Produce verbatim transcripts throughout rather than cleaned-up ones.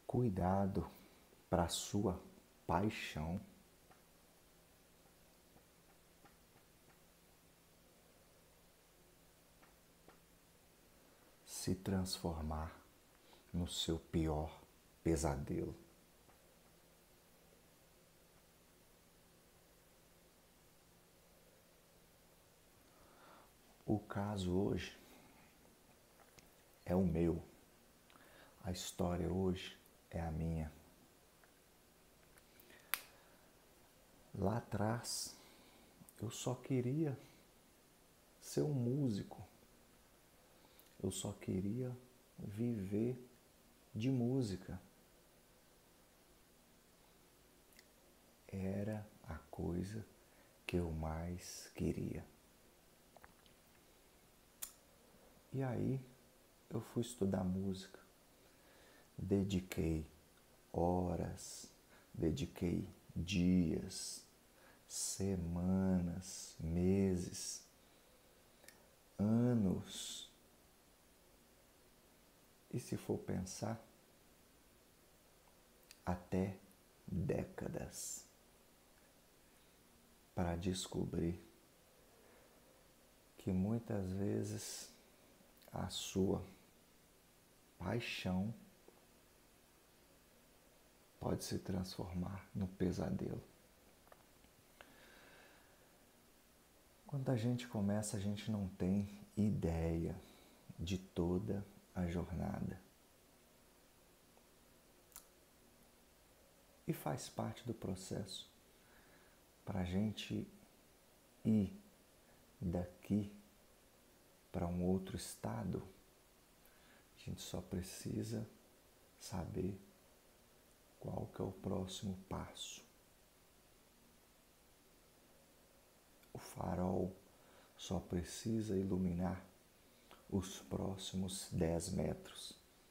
Cuidado para a sua paixão se transformar no seu pior pesadelo. O caso hoje é o meu. A história hoje é a minha. Lá atrás, eu só queria ser um músico. Eu só queria viver de música. Era a coisa que eu mais queria. E aí, eu fui estudar música. Dediquei horas, dediquei dias, semanas, meses, anos. E se for pensar, até décadas para descobrir que muitas vezes a sua paixão pode se transformar num pesadelo. Quando a gente começa, a gente não tem ideia de toda a jornada. E faz parte do processo. Para a gente ir daqui para um outro estado, a gente só precisa saber qual que é o próximo passo. O farol só precisa iluminar os próximos dez metros,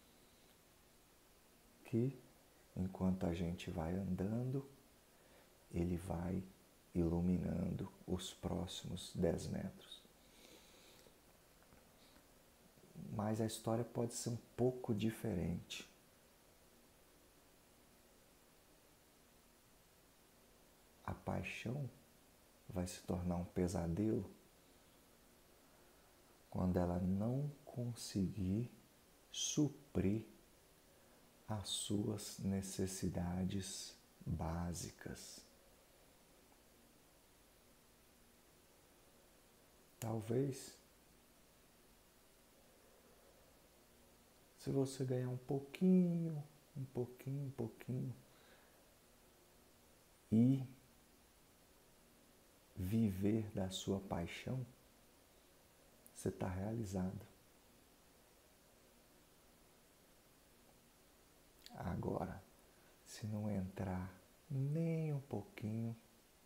que enquanto a gente vai andando, ele vai iluminando os próximos dez metros. Mas a história pode ser um pouco diferente. A paixão vai se tornar um pesadelo quando ela não conseguir suprir as suas necessidades básicas. Talvez, se você ganhar um pouquinho, um pouquinho, um pouquinho, e viver da sua paixão, você está realizado. Agora, se não entrar nem um pouquinho,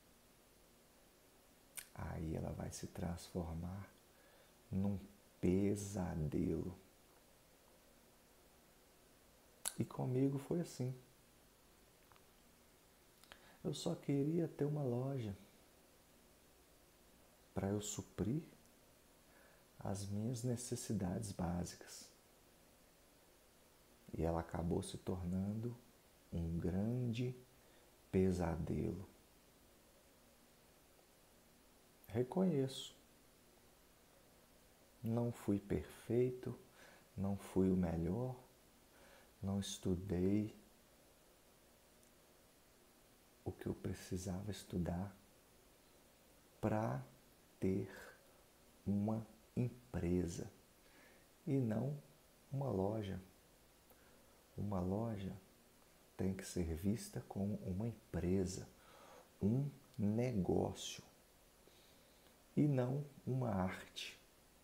aí ela vai se transformar num pesadelo. E comigo foi assim. Eu só queria ter uma loja para eu suprir as minhas necessidades básicas. E ela acabou se tornando um grande pesadelo. Reconheço. Não fui perfeito, não fui o melhor, não estudei o que eu precisava estudar para ter uma empresa e não uma loja. Uma loja tem que ser vista como uma empresa, um negócio e não uma arte.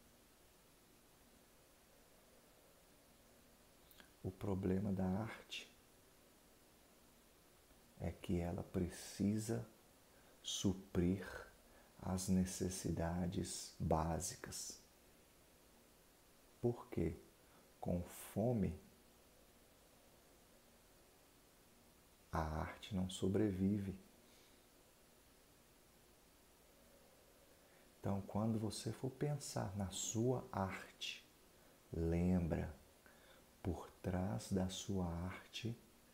O problema da arte é que ela precisa suprir as necessidades básicas. Porque com fome a arte não sobrevive. Então, quando você for pensar na sua arte, lembra, por trás da sua arte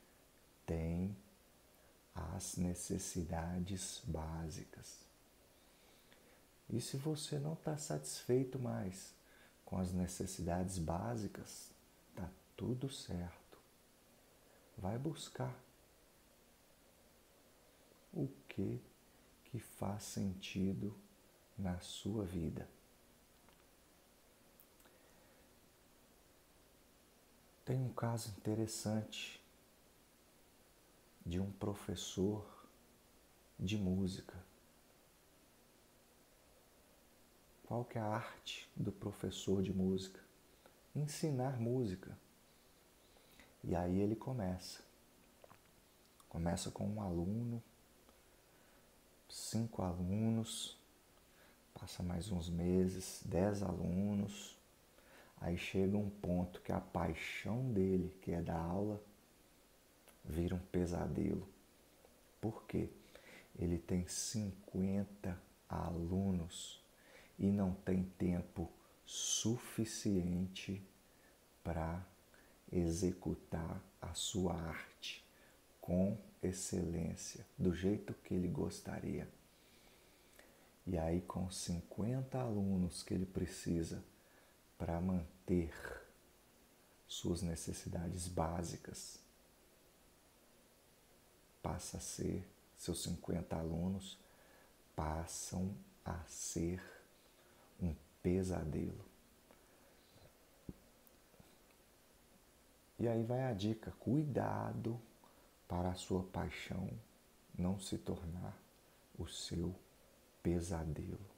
tem as necessidades básicas. E se você não está satisfeito mais com as necessidades básicas, tá tudo certo. Vai buscar o que que faz sentido na sua vida. Tem um caso interessante de um professor de música. Qual que é a arte do professor de música? Ensinar música. E aí ele começa. Começa com um aluno, cinco alunos, passa mais uns meses, dez alunos. Aí chega um ponto que a paixão dele, que é dar aula, vira um pesadelo. Por quê? Ele tem cinquenta alunos e não tem tempo suficiente para executar a sua arte com excelência, do jeito que ele gostaria. E aí, com cinquenta alunos que ele precisa para manter suas necessidades básicas, passa a ser, seus cinquenta alunos passam a ser um pesadelo. E aí vai a dica: cuidado para a sua paixão não se tornar o seu pesadelo.